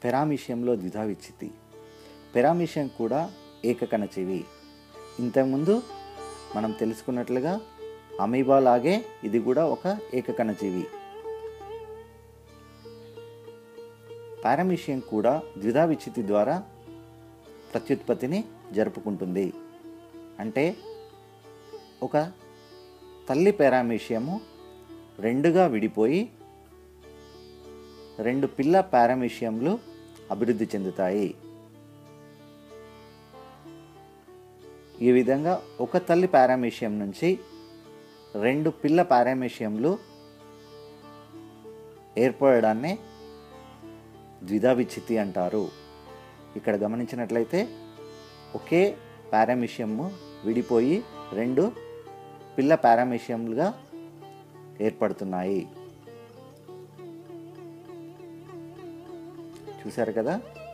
పెరామీషియంలో ద్విధా విచ్చితి. పెరామీషియం కూడా ఏకకణజీవి. ఇంతకుముందు మనం తెలుసుకున్నట్లుగా అమీబా లాగే ఇది కూడా ఒక ఏకకణజీవి. పారామీషియం కూడా ద్విధా విచ్చితి ద్వారా ప్రత్యుత్పత్తిని జరుపుకుంటుంది. అంటే ఒక తల్లి పారామీషియము రెండుగా విడిపోయి రెండు పిల్ల పారామీషియంలు అభివృద్ధి చెందుతాయి. ఈ విధంగా ఒక తల్లి పారామీషియం నుంచి రెండు పిల్ల పారామీషియంలు ఏర్పడడాన్ని ద్విధా విచ్చితి అంటారు. ఇక్కడ గమనించినట్లయితే ఒకే పారామీషియము విడిపోయి రెండు పిల్ల పారామీషియంలుగా ఏర్పడుతున్నాయి. చూశారు కదా.